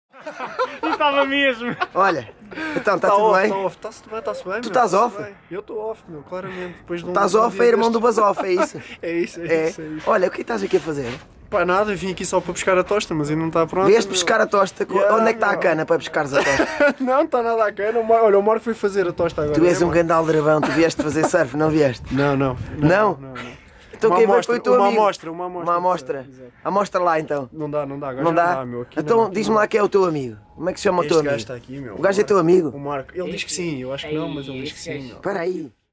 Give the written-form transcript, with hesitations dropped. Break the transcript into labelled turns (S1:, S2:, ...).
S1: Estava mesmo.
S2: Olha, então está tudo bem?
S1: Está-se bem,
S2: Tu estás off?
S1: Eu estou off, meu, claramente.
S2: Estás off, é irmão do Buzz Off, é isso?
S1: É isso.
S2: Olha, o que estás aqui a fazer?
S1: Pá, nada, eu vim aqui só para buscar a tosta, mas ainda não está pronto.
S2: Vieste buscar a tosta? Onde é que está a cana para buscares a tosta?
S1: Não está nada a cana. Olha, o Marco foi fazer a tosta agora.
S2: Tu és um grande aldrabão, tu vieste fazer surf, não vieste?
S1: Não?
S2: Então quem veio foi o teu amigo?
S1: Uma amostra.
S2: Amostra lá então.
S1: Não dá, agora
S2: Não dá?
S1: meu. Aqui
S2: Então diz-me lá quem é o teu amigo. Como é que se chama o teu
S1: Este
S2: amigo?
S1: gajo está aqui, meu.
S2: O gajo é teu amigo?
S1: O Marco. Ele diz que sim, eu acho que não, mas ele diz que sim, meu.
S2: Espera aí.